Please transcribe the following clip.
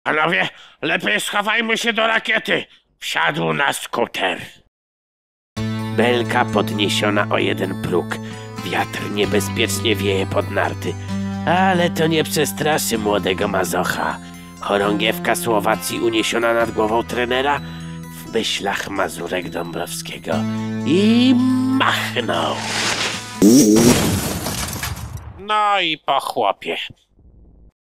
Panowie, lepiej schowajmy się do rakiety. Wsiadł na skuter. Belka podniesiona o jeden próg. Wiatr niebezpiecznie wieje pod narty. Ale to nie przestraszy młodego mazocha. Chorągiewka Słowacji uniesiona nad głową trenera w myślach Mazurek Dąbrowskiego. I machnął. No i po chłopie.